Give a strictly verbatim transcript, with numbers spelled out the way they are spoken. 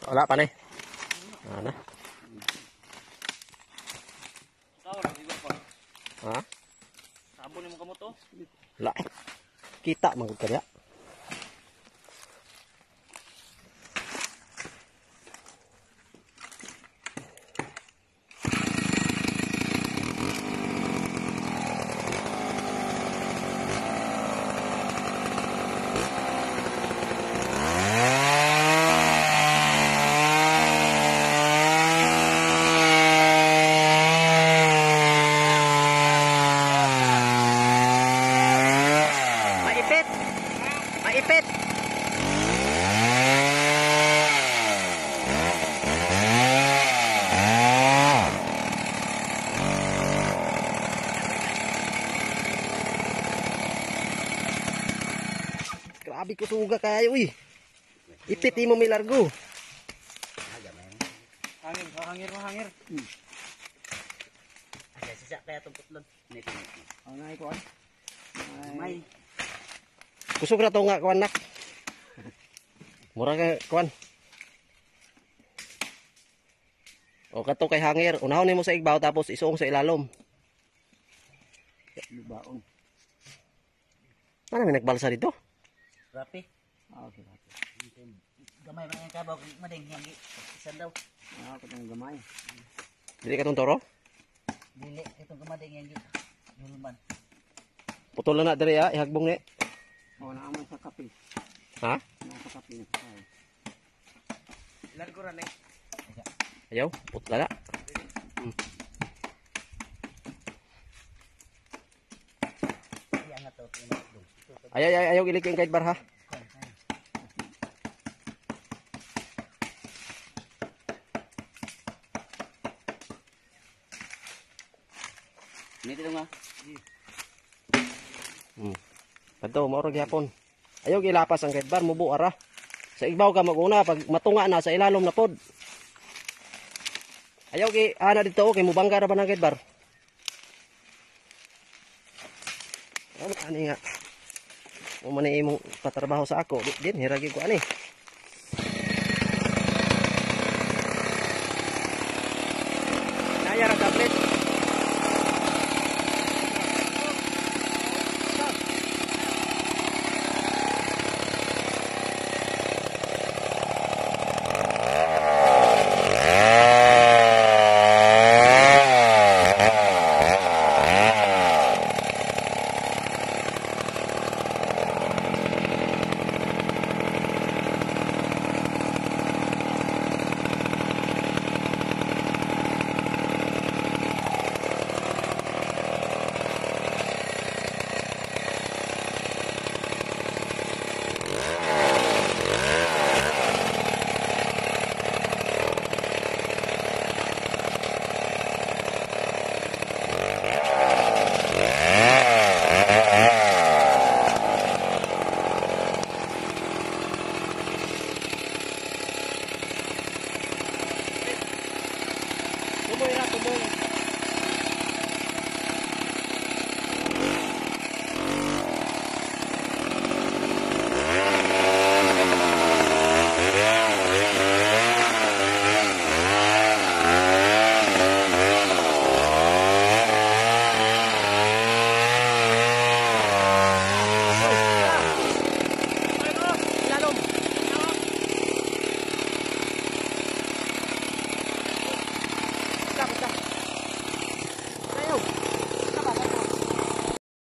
Wala pa ni. Ana. Ha? Sabon mo kamo to? Wala. Kita magud kaya. Maipit. Maipit. Grabe ko suga kayo eh. Ipit mo milargo. Hangir, hangir, hangir. Hmm. Ay, sisa kaya itong putlon. Nito, nito. Oh, na iko ay. May. Kusog na to nga kuan nak. Mura ka kuan. O kato kay hangir, unahon nimo sa igbaw tapos isuong sa ilalom. Lubaon. Ano may nagbalsa dito? Rapi. Ah, okay, okay. Gamay man yung kabaw. Mading yung isan daw. Ah, ako tong gamay. Dili ka tong toro? Dili. Itong gamading yung yulman. Putulan na diri ah, ihagbong ni. Oh, naaman sa kape. Ha? Nasa kape na sa. Ilan ko rin eh. Ayaw, putla na. Hmm. Iya nga to. Ayaw, ayaw, ayaw iliking kahit bar ha. Nito nga. Hmm. Kadto, mauro gyapon. Ayaw gilapas ang kahit bar, mubo ara. Sa igbaw ka maguna pag matunga na sa ilalom na pod. Ayaw gi ana dito okay, mubangga ra ba ng kahit bar? Ano ani nga? O man imong patrabaho sa ako, din hiragi ko ani.